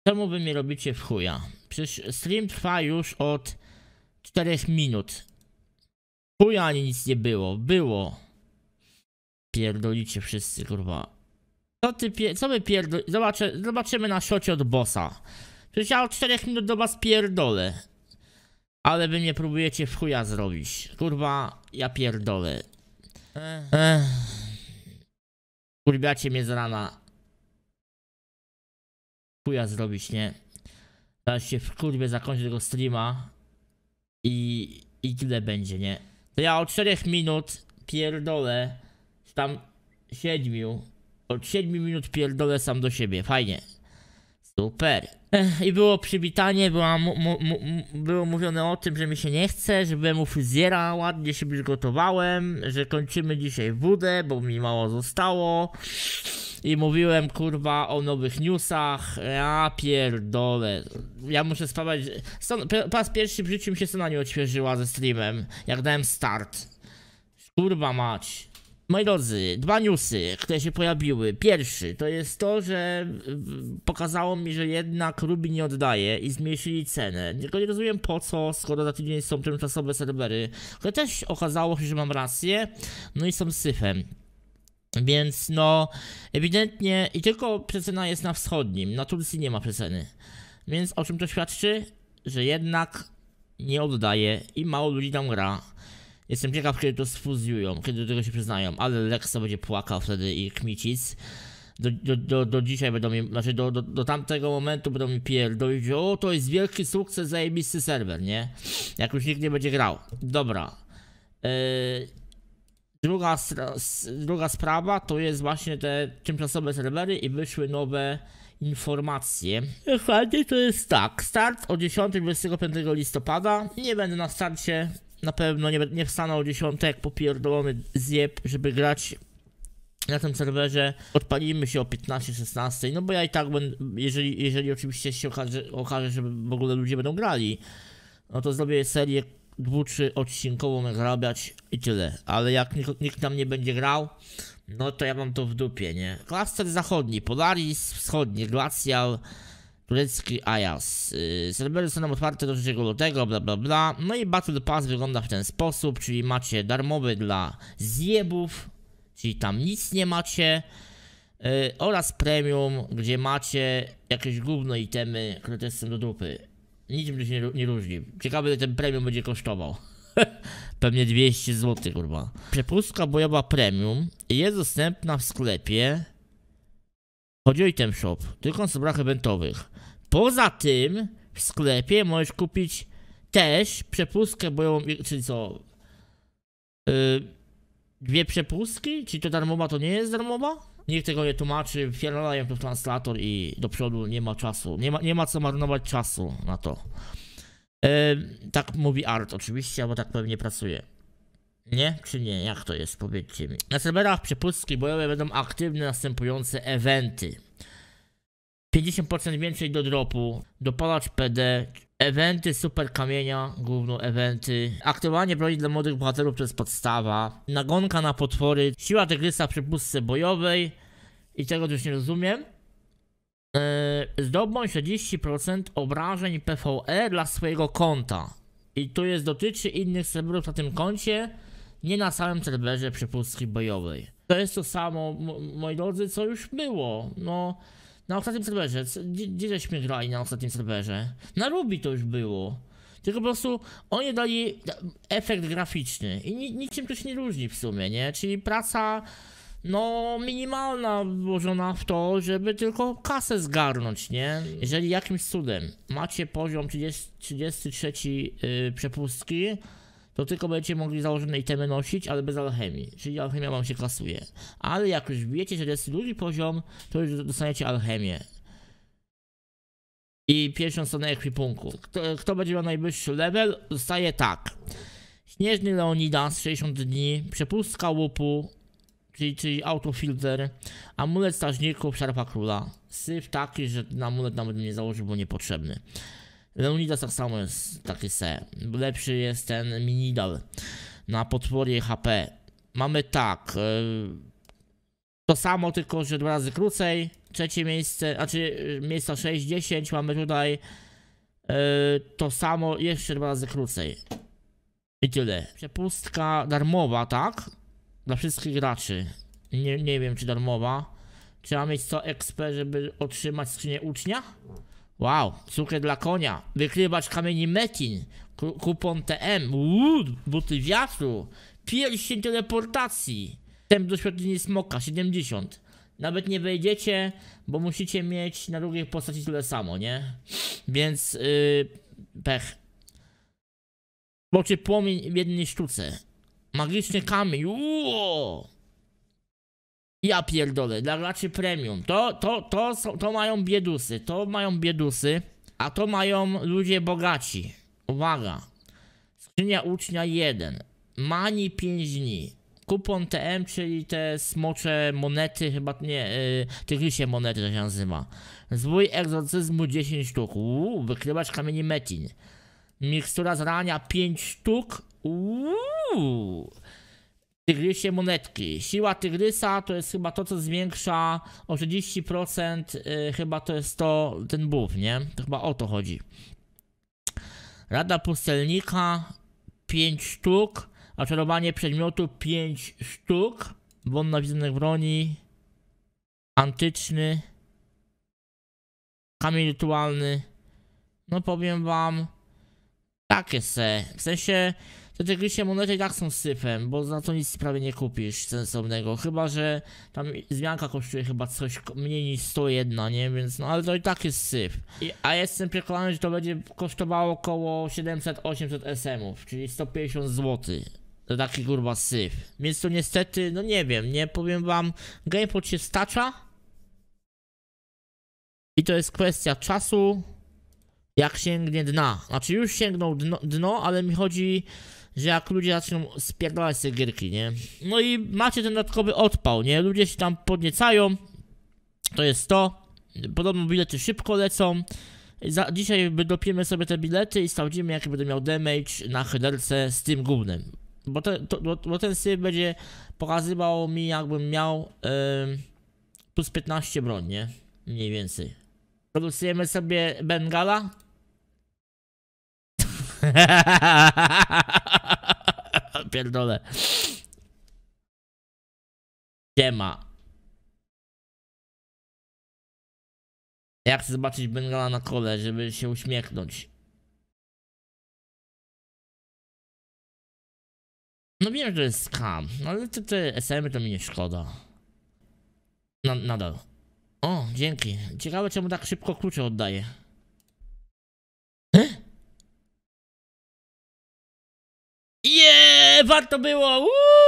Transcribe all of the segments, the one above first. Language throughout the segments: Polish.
Czemu wy mnie robicie w chuja? Przecież stream trwa już od 4 minut. Chuja ani nic nie było. Było. Pierdolicie wszyscy, kurwa. Co wy zobaczymy na szocie od bossa. Przecież ja od 4 minut do was pierdolę. Ale wy mnie próbujecie w chuja zrobić. Kurwa, ja pierdolę. Kurwiacie mnie z rana. Chuja zrobić, nie? Teraz się w kurwie zakończy tego streama. I tyle będzie, nie? To ja od 4 minut pierdolę. Tam 7. Od 7 minut pierdolę sam do siebie. Fajnie. Super. I było przywitanie, było mówione o tym, że mi się nie chce, że byłem u fryzjera, ładnie się przygotowałem, że kończymy dzisiaj wódę, bo mi mało zostało. I mówiłem, kurwa, o nowych newsach. Ja pierdolę. Ja muszę sprawdzić. Po raz pierwszy w życiu mi się strona nie odświeżyła ze streamem, jak dałem start. Kurwa mać. Moi drodzy, 2 newsy, które się pojawiły. Pierwszy to jest to, że pokazało mi, że jednak Ruby nie oddaje i zmniejszyli cenę. Tylko nie rozumiem po co, skoro za tydzień są tymczasowe serwery. Ale też okazało się, że mam rację. No i są syfem. Więc no, ewidentnie i tylko przecena jest na wschodnim, na Turcji nie ma przeceny. Więc o czym to świadczy? Że jednak nie oddaje i mało ludzi tam gra. Jestem ciekaw, kiedy to sfuzjują, kiedy do tego się przyznają, ale Lexa będzie płakał wtedy i kmicic. Do dzisiaj będą mi, znaczy do tamtego momentu będą mi pierdolić, że o, to jest wielki sukces, zajebisty serwer, nie? Jak już nikt nie będzie grał. Dobra. Druga sprawa to jest właśnie te tymczasowe serwery i wyszły nowe informacje. Dokładnie to jest tak. Start o 10-25 listopada. Nie będę na starcie. Na pewno nie wstanę o 10 jak popierdolony zjeb, żeby grać na tym serwerze. Odpalimy się o 15-16, no bo ja i tak będę, jeżeli oczywiście się okaże, że w ogóle ludzie będą grali, no to zrobię serię 2-3 odcinkową zarabiać i tyle. Ale jak nikt tam nie będzie grał, no to ja mam to w dupie, nie? Klaster zachodni, Polaris, wschodni, Glacial, turecki Ayas. Serwery są nam otwarte do 3 lutego, bla bla bla. No i Battle Pass wygląda w ten sposób, czyli macie darmowy dla zjebów, czyli tam nic nie macie. Oraz premium, gdzie macie jakieś gówno itemy, które też są do dupy. Niczym to się nie różni. Ciekawe, ile ten premium będzie kosztował. Pewnie 200 zł, kurwa. Przepustka bojowa premium jest dostępna w sklepie. Chodzi o item shop, tylko na stronach eventowych. Poza tym w sklepie możesz kupić też przepustkę bojową, czyli co? 2 przepustki? Czyli to darmowa to nie jest darmowa? Nikt tego nie tłumaczy, wpierdalają to w translator i do przodu nie ma czasu. Nie ma co marnować czasu na to. Tak mówi Art oczywiście, bo tak pewnie pracuje. Nie? Czy nie? Jak to jest? Powiedzcie mi. Na serwerach przepustki bojowe będą aktywne następujące eventy. 50% więcej do dropu, dopalacz PD, eventy super kamienia, główno eventy, aktywowanie broni dla młodych bohaterów przez podstawa, nagonka na potwory, siła tygrysa w przepustce bojowej i tego już nie rozumiem. Zdobądź 40% obrażeń PvE dla swojego konta. I to dotyczy innych serwerów na tym koncie, nie na samym serwerze przepustki bojowej. To jest to samo, moi drodzy, co już było. No, na ostatnim serwerze, gdzie żeśmy grali na ostatnim serwerze? Na Ruby to już było. Tylko po prostu oni dali efekt graficzny i niczym to się nie różni w sumie, nie? Czyli praca, no, minimalna włożona w to, żeby tylko kasę zgarnąć, nie? Jeżeli jakimś cudem macie poziom 33 przepustki, to tylko będziecie mogli założone itemy nosić, ale bez alchemii, czyli alchemia wam się kasuje. Ale jak już wiecie, że jest drugi poziom, to już dostaniecie alchemię. I pierwszą stronę ekwipunku. Kto będzie miał najwyższy level, dostaje tak. Śnieżny Leonidas 60 dni, przepustka łupu, czyli autofilter, amulet strażników, szarpa króla. Syf taki, że na amulet nawet nie założył, bo niepotrzebny. Leonidas tak samo jest taki se. Lepszy jest ten Minidal na potworie HP. Mamy tak. To samo, tylko że 2 razy krócej. Trzecie miejsce, znaczy miejsca 6-10 mamy tutaj to samo, jeszcze 2 razy krócej. I tyle. Przepustka darmowa, tak? Dla wszystkich graczy. Nie wiem, czy darmowa. Trzeba mieć 100 XP, żeby otrzymać skrzynię ucznia? Wow, cukier dla konia. Wykrywacz kamieni metin. Kupon TM. Buty wiatru. Pierścień teleportacji. Wstęp do świątyni smoka 70. Nawet nie wejdziecie, bo musicie mieć na drugiej postaci tyle samo, nie? Więc pech. Boczy płomień w jednej sztuce. Magiczny kamień. Ja pierdolę, dla graczy premium. To mają biedusy. To mają biedusy. A to mają ludzie bogaci. Uwaga. Skrzynia ucznia 1. Mani 5 dni. Kupon TM, czyli te smocze monety, chyba nie, tygrysie monety to się nazywa. Zwój egzorcyzmu 10 sztuk. Wykrywacz kamieni metin. Mikstura zrania 5 sztuk. Tygrysie monetki. Siła tygrysa to jest chyba to, co zwiększa o 30%, chyba to jest to, ten buff, nie? To chyba o to chodzi. Rada pustelnika 5 sztuk. Oczarowanie przedmiotu 5 sztuk. Wonna wizerunek broni. Antyczny. Kamień rytualny. No powiem wam. Takie se. W sensie te tygrysie monety i tak są syfem, bo za to nic prawie nie kupisz sensownego. Chyba że tam zmianka kosztuje chyba coś mniej niż 101, nie? Więc no ale to i tak jest syf. A jestem przekonany, że to będzie kosztowało około 700-800 SM-ów, czyli 150 zł. To taki kurwa syf. Więc to niestety, no nie wiem, nie powiem wam, gamepad się stacza. I to jest kwestia czasu, jak sięgnie dna. Znaczy już sięgnął dno, ale mi chodzi, że jak ludzie zaczną spierdalać te gierki, nie? No i macie ten dodatkowy odpał, nie? Ludzie się tam podniecają. To jest to. Podobno bilety szybko lecą. Dzisiaj dopiemy sobie te bilety i sprawdzimy, jaki będę miał damage na headerce z tym gównem. Bo ten syf będzie pokazywał mi, jakbym miał plus 15 broń, nie? Mniej więcej. Produkujemy sobie Bengala. Pierdolę. Siema. Ja chcę zobaczyć Bengala na kole, żeby się uśmiechnąć. No wiem, że to jest scam, ale te SM-y to mi nie szkoda. Nadal. O, dzięki. Ciekawe, czemu tak szybko klucze oddaje. Warto było!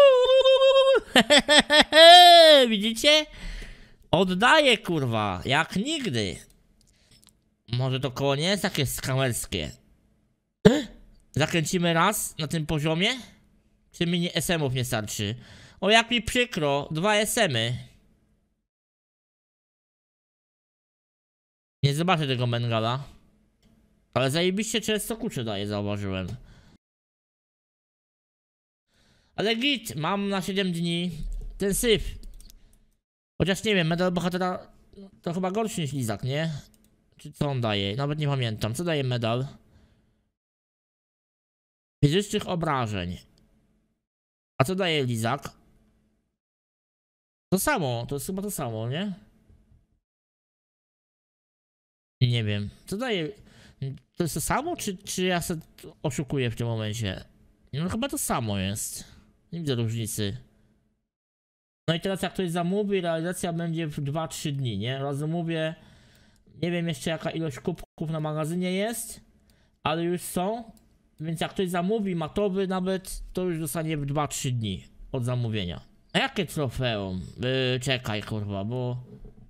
Widzicie? Oddaję, kurwa, jak nigdy. Może to koło nie jest takie skamerskie. Zakręcimy raz na tym poziomie? Czy mi SM-ów nie starczy? O, jak mi przykro, 2 SM-y. Nie zobaczę tego Bengala. Ale zajebiście często klucze daje, zauważyłem. Ale git, mam na 7 dni ten syf. Chociaż nie wiem, medal bohatera to chyba gorszy niż lizak, nie? Czy co on daje? Nawet nie pamiętam. Co daje medal? Fizycznych obrażeń. A co daje lizak? To samo, to jest chyba to samo, nie? Nie wiem. Co daje? To jest to samo, czy ja się oszukuję w tym momencie? No chyba to samo jest. Nie widzę różnicy. No i teraz jak ktoś zamówi, realizacja będzie w 2-3 dni, nie? Raz zamówię. Nie wiem jeszcze jaka ilość kubków na magazynie jest, ale już są. Więc jak ktoś zamówi matowy nawet, to już dostanie w 2-3 dni od zamówienia. A jakie trofeum? Czekaj kurwa, bo...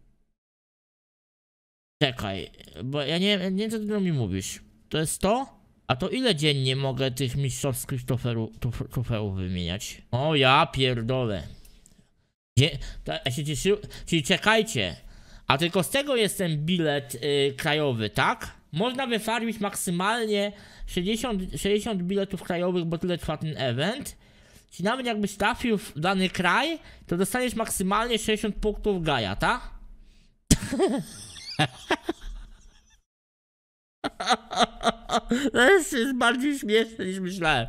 Czekaj, bo ja nie wiem co ty mi mówisz. To jest to? A to ile dziennie mogę tych mistrzowskich trofeów wymieniać? O ja pierdolę. Ja się cieszył, czyli czekajcie. A tylko z tego jest ten bilet krajowy, tak? Można wyfarmić maksymalnie 60 biletów krajowych, bo tyle trwa ten event. Czyli nawet jakbyś trafił w dany kraj, to dostaniesz maksymalnie 60 punktów Gaia, tak? To jest bardziej śmieszne niż myślałem.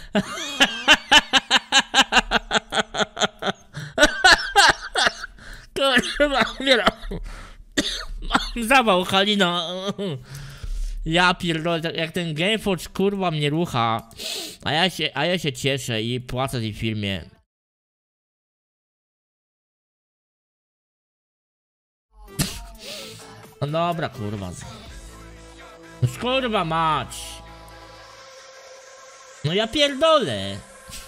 Kurwa, mam zawał, Halina. Ja pierdolę, jak ten Gameforge kurwa mnie rucha, a ja się cieszę i płacę tej firmie. No dobra, kurwa. No kurwa mać. No ja pierdolę.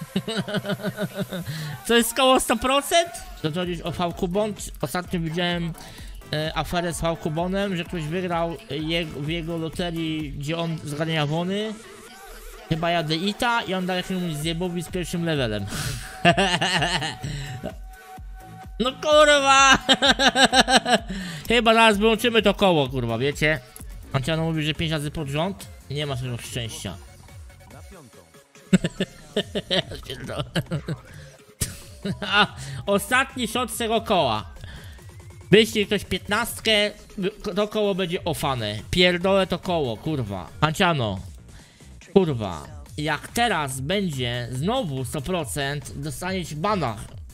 Co jest koło 100%? To chodzisz o VKubon? Ostatnio widziałem aferę z VKubonem, że ktoś wygrał w jego loterii, gdzie on zgarnia wony. Chyba jadę Ita i on da jakiemuś zjebowi z pierwszym levelem. No kurwa! Chyba zaraz wyłączymy to koło, kurwa, wiecie? Anciano mówi, że 5 razy pod rząd nie ma tego szczęścia. Na piątą. Ostatni shot z tego koła. Wyślij ktoś 15, to koło będzie ofane. Pierdolę to koło, kurwa. Anciano, kurwa, jak teraz będzie znowu 100%, dostaniesz bana.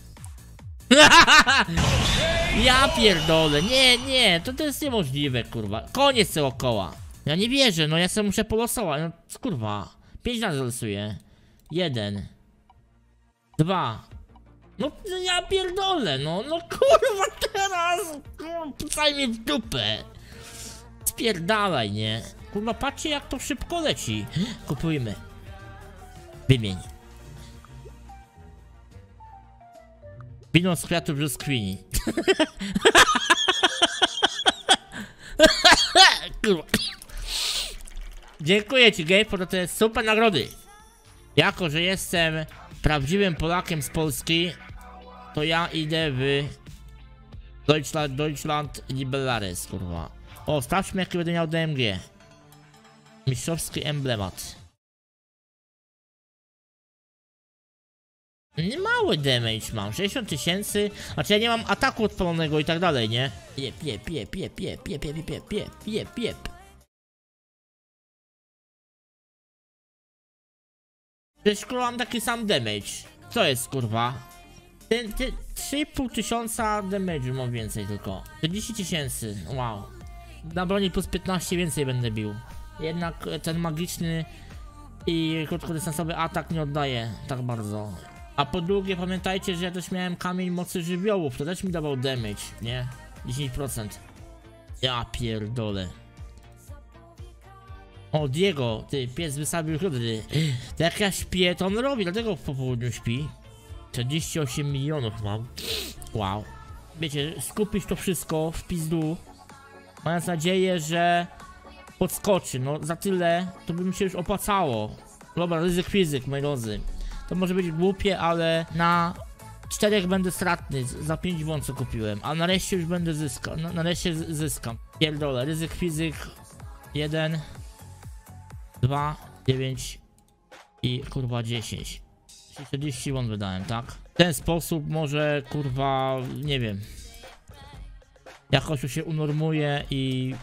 Ja pierdolę, nie, to jest niemożliwe, kurwa. Koniec tego koła. Ja nie wierzę, no ja sobie muszę polosować, no kurwa. 5 razy losuję. 1 2. No ja pierdolę, no kurwa teraz. Pucaj mnie w dupę. Spierdalaj, nie? Kurwa, patrzcie jak to szybko leci. Kupujmy. Wymień. Wino z kwiatów brzoskwini. Dziękuję ci, Gabe, za te super nagrody. Jako, że jestem prawdziwym Polakiem z Polski, to ja idę w Deutschland Liberales, kurwa. O, sprawdźmy jaki będę miał DMG. Mistrzowski emblemat. Mały damage mam, 60 000. Znaczy ja nie mam ataku odpalonego i tak dalej, nie? Jep. Przecież kurwa mam taki sam damage. Co jest kurwa? 3500 damage mam więcej tylko. 40 000, wow. Na broni plus 15 więcej będę bił. Jednak ten magiczny i krótkodystansowy atak nie oddaje tak bardzo. A po drugie pamiętajcie, że ja też miałem kamień mocy żywiołów, to też mi dawał damage, nie? 10%. Ja pierdolę. O, Diego, ty, pies wysabił rudy. To jak ja śpię, to on robi, dlatego po południu śpi. 48 milionów mam. Wow. Wiecie, skupić to wszystko w pizdu, mając nadzieję, że podskoczy. No za tyle, to by mi się już opłacało. Dobra, ryzyk fizyk, moi drodzy. To może być głupie, ale na 4 będę stratny za 5 won co kupiłem. A nareszcie już będę zyskał. No, nareszcie zyskam. Pierdolę, ryzyk fizyk 1 2 9 i kurwa 10. 40 won wydałem, tak? W ten sposób może kurwa, nie wiem, jakoś tu się unormuje i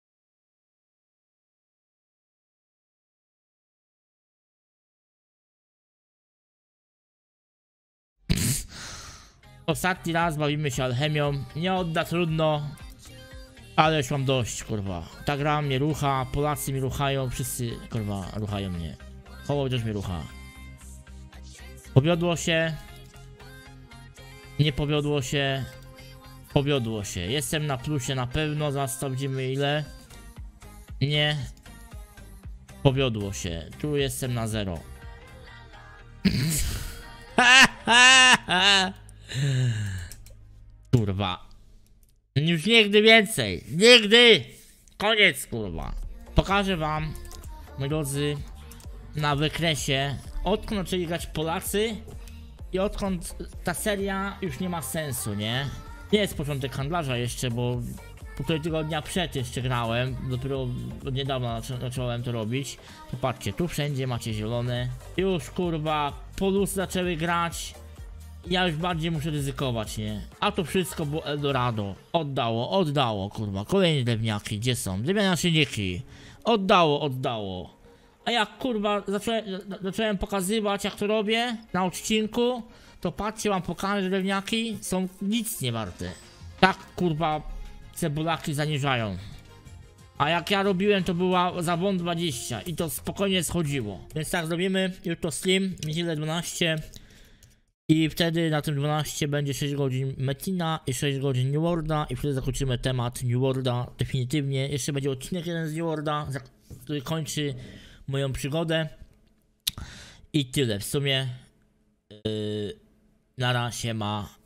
ostatni raz bawimy się alchemią. Nie odda trudno, ale już mam dość, kurwa. Ta gra mnie rucha, Polacy mi ruchają, wszyscy kurwa ruchają mnie. Koło też mnie rucha. Powiodło się. Nie powiodło się. Powiodło się. Jestem na plusie na pewno, zaraz sprawdzimy ile. Nie. Powiodło się. Tu jestem na 0. Kurwa. Już nigdy więcej. Nigdy. Koniec, kurwa. Pokażę wam, moi drodzy, na wykresie, odkąd zaczęli grać Polacy i odkąd ta seria już nie ma sensu, nie? Nie jest początek handlarza jeszcze, bo półtorej tygodnia przed jeszcze grałem, dopiero od niedawna zacząłem to robić. To patrzcie, tu wszędzie macie zielone. Już kurwa, polusy zaczęły grać. Ja już bardziej muszę ryzykować, nie? A to wszystko było Eldorado. Oddało, kurwa. Kolejne drewniaki, gdzie są? Drewniane naszyjniki. Oddało. A jak kurwa zacząłem pokazywać, jak to robię na odcinku, to patrzcie, wam pokażę, że drewniaki są nic nie warte. Tak kurwa cebulaki zaniżają. A jak ja robiłem, to była za won 20 i to spokojnie schodziło. Więc tak zrobimy, jutro stream, niedzielę 12. I wtedy na tym 12 będzie 6 godzin Metina i 6 godzin New Worlda i wtedy zakończymy temat New Worlda definitywnie. Jeszcze będzie odcinek jeden z New Worlda, który kończy moją przygodę. I tyle w sumie. Na razie ma.